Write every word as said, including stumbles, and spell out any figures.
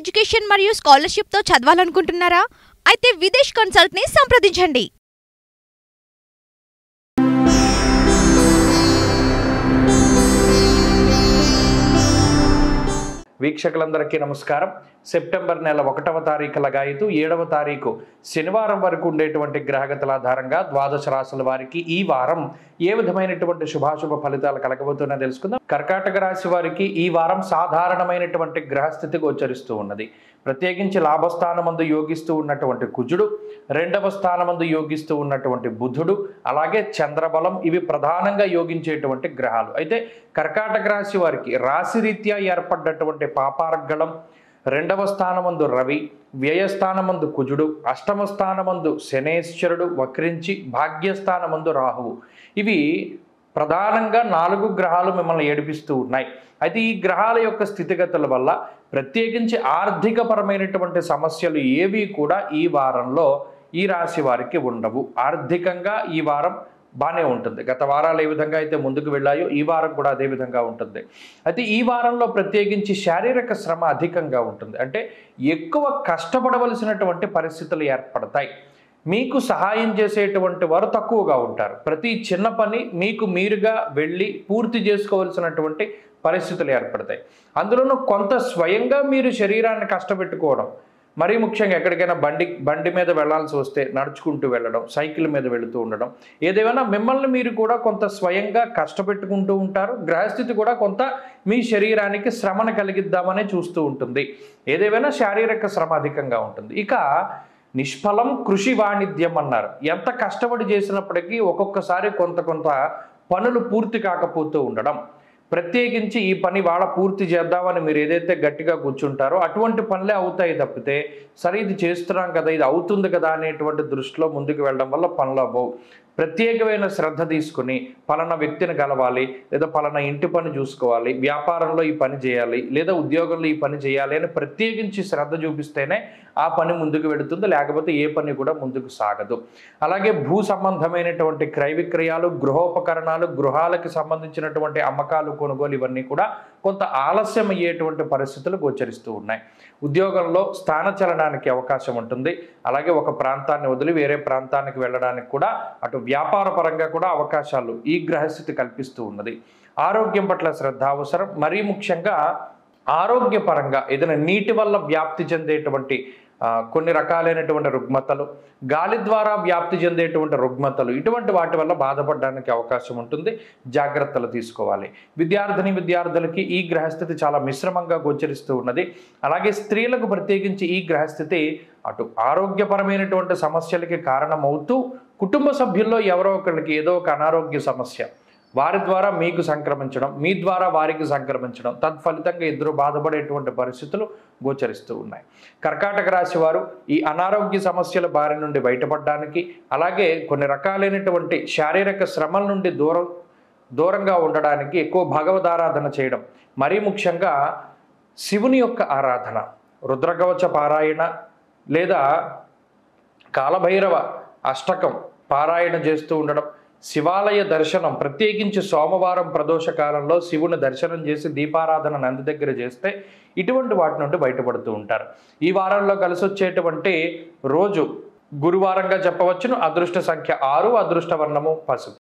Education మరియు స్కాలర్షిప్తో చదవాలనుకుంటున్నారా? అయితే విదేశ్ కన్సల్ట్ని సంప్రదించండి. వీక్షకులందరికీ నమస్కారం. సెప్టెంబర్ నెల ఒకటవ తారీఖు లగాయతు ఏడవ తారీఖు శనివారం వరకు ఉండేటువంటి గ్రహగతుల ఆధారంగా ద్వాదశ రాశుల వారికి ఈ వారం ఏ విధమైనటువంటి శుభాశుభ ఫలితాలు కలగబోతున్నా తెలుసుకుందాం. కర్కాటక రాశి వారికి ఈ వారం సాధారణమైనటువంటి గ్రహస్థితి గోచరిస్తూ ఉన్నది. ప్రత్యేకించి లాభస్థానమందు యోగిస్తూ ఉన్నటువంటి కుజుడు, రెండవ స్థానమందు యోగిస్తూ ఉన్నటువంటి బుధుడు, అలాగే చంద్రబలం, ఇవి ప్రధానంగా యోగించేటువంటి గ్రహాలు. అయితే కర్కాటక రాశి వారికి రాశిరీత్యా ఏర్పడ్డటువంటి పాపార్గళం, రెండవ స్థానమందు రవి, వ్యయస్థానమందు కుజుడు, అష్టమ స్థానమందు శనేశ్వరుడు వక్రించి, భాగ్యస్థానమందు రాహువు, ఇవి ప్రధానంగా నాలుగు గ్రహాలు మిమ్మల్ని ఏడిపిస్తూ ఉన్నాయి. అయితే ఈ గ్రహాల యొక్క స్థితిగతుల వల్ల ప్రత్యేకించి ఆర్థికపరమైనటువంటి సమస్యలు ఏవి కూడా ఈ వారంలో ఈ రాశి వారికి ఉండవు. ఆర్థికంగా ఈ వారం బాగానే ఉంటుంది. గత వారాలు ఏ విధంగా అయితే ముందుకు వెళ్ళాయో ఈ వారం కూడా అదే విధంగా ఉంటుంది. అయితే ఈ వారంలో ప్రత్యేకించి శారీరక శ్రమ అధికంగా ఉంటుంది. అంటే ఎక్కువ కష్టపడవలసినటువంటి పరిస్థితులు ఏర్పడతాయి. మీకు సహాయం చేసేటువంటి వారు తక్కువగా ఉంటారు. ప్రతి చిన్న పని మీకు మీరుగా వెళ్ళి పూర్తి చేసుకోవాల్సినటువంటి పరిస్థితులు ఏర్పడతాయి. అందులోనూ కొంత స్వయంగా మీరు శరీరాన్ని కష్టపెట్టుకోవడం, మరీ ముఖ్యంగా ఎక్కడికైనా బండి బండి మీద వెళ్లాల్సి వస్తే నడుచుకుంటూ వెళ్ళడం, సైకిల్ మీద వెళుతూ ఉండడం, ఏదేమైనా మిమ్మల్ని మీరు కూడా కొంత స్వయంగా కష్టపెట్టుకుంటూ ఉంటారు. గ్రహస్థితి కూడా కొంత మీ శరీరానికి శ్రమను కలిగిద్దామనే చూస్తూ ఉంటుంది. ఏదేమైనా శారీరక శ్రమ అధికంగా ఉంటుంది. ఇక నిష్ఫలం కృషి వాణిజ్యం అన్నారు. ఎంత కష్టపడి చేసినప్పటికీ ఒక్కొక్కసారి కొంత కొంత పనులు పూర్తి కాకపోతూ ఉండడం, ప్రత్యేకించి ఈ పని వాళ్ళ పూర్తి చేద్దామని మీరు ఏదైతే గట్టిగా కూర్చుంటారో అటువంటి పనులే అవుతాయి తప్పితే, సరే ఇది చేస్తున్నాం కదా, ఇది అవుతుంది కదా అనేటువంటి దృష్టిలో ముందుకు వెళ్ళడం వల్ల పనులు అవ్వవు. ప్రత్యేకమైన శ్రద్ధ తీసుకుని పలానా వ్యక్తిని కలవాలి, లేదా పలానా ఇంటి పని చూసుకోవాలి, వ్యాపారంలో ఈ పని చేయాలి, లేదా ఉద్యోగంలో ఈ పని చేయాలి అని ప్రత్యేకించి శ్రద్ధ చూపిస్తేనే ఆ పని ముందుకు వెళుతుంది. లేకపోతే ఏ పని కూడా ముందుకు సాగదు. అలాగే భూ సంబంధమైనటువంటి క్రయ విక్రయాలు, గృహోపకరణాలు, గృహాలకు సంబంధించినటువంటి అమ్మకాలు, కొనుగోలు, ఇవన్నీ కూడా కొంత ఆలస్యం అయ్యేటువంటి పరిస్థితులు గోచరిస్తూ ఉన్నాయి. ఉద్యోగంలో స్థానచలనానికి అవకాశం ఉంటుంది. అలాగే ఒక ప్రాంతాన్ని వదిలి వేరే ప్రాంతానికి వెళ్ళడానికి కూడా, అటు వ్యాపార పరంగా కూడా అవకాశాలు ఈ గ్రహస్థితి కల్పిస్తూ ఉన్నది. ఆరోగ్యం పట్ల శ్రద్ధ అవసరం. మరీ ముఖ్యంగా ఆరోగ్యపరంగా ఏదైనా నీటి వల్ల వ్యాప్తి చెందేటువంటి కొన్ని రకాలైనటువంటి రుగ్మతలు, గాలి ద్వారా వ్యాప్తి చెందేటువంటి రుగ్మతలు, ఇటువంటి వాటి వల్ల బాధపడడానికి అవకాశం ఉంటుంది. జాగ్రత్తలు తీసుకోవాలి. విద్యార్థిని విద్యార్థులకి ఈ గ్రహస్థితి చాలా మిశ్రమంగా గోచరిస్తూ ఉన్నది. అలాగే స్త్రీలకు ప్రత్యేకించి ఈ గ్రహస్థితి అటు ఆరోగ్యపరమైనటువంటి సమస్యలకి కారణమవుతూ, కుటుంబ సభ్యుల్లో ఎవరో ఒకరికి ఏదో ఒక అనారోగ్య సమస్య వారి ద్వారా మీకు సంక్రమించడం, మీ ద్వారా వారికి సంక్రమించడం, తత్ఫలితంగా ఇద్దరు బాధపడేటువంటి పరిస్థితులు గోచరిస్తూ ఉన్నాయి. కర్కాటక రాశి వారు ఈ అనారోగ్య సమస్యల బారి నుండి బయటపడడానికి, అలాగే కొన్ని రకాలైనటువంటి శారీరక శ్రమల నుండి దూరం దూరంగా ఉండడానికి ఎక్కువ భగవదారాధన చేయడం, మరీ ముఖ్యంగా శివుని యొక్క ఆరాధన, రుద్రకవచ పారాయణ లేదా కాలభైరవ అష్టకం పారాయణ చేస్తూ ఉండడం, శివాలయ దర్శనం, ప్రత్యేకించి సోమవారం ప్రదోష కాలంలో శివుని దర్శనం చేసి దీపారాధన నంది దగ్గర చేస్తే ఇటువంటి వాటి నుండి బయటపడుతూ ఉంటారు. ఈ వారంలో కలిసి వచ్చేటువంటి రోజు గురువారంగా చెప్పవచ్చును. అదృష్ట సంఖ్య ఆరు, అదృష్ట వర్ణము పసుపు.